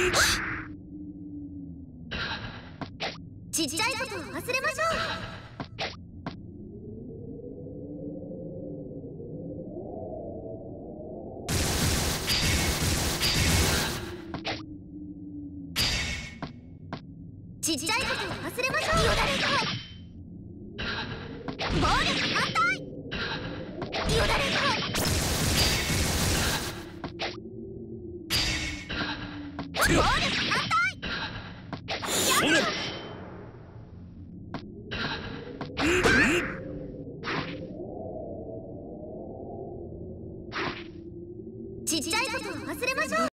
ちっちゃいことを忘れましょう。ちっちゃいことを忘れましょう。よだれが暴力反対。よだれが暴力反対。やったちっちゃいことを忘れましょう。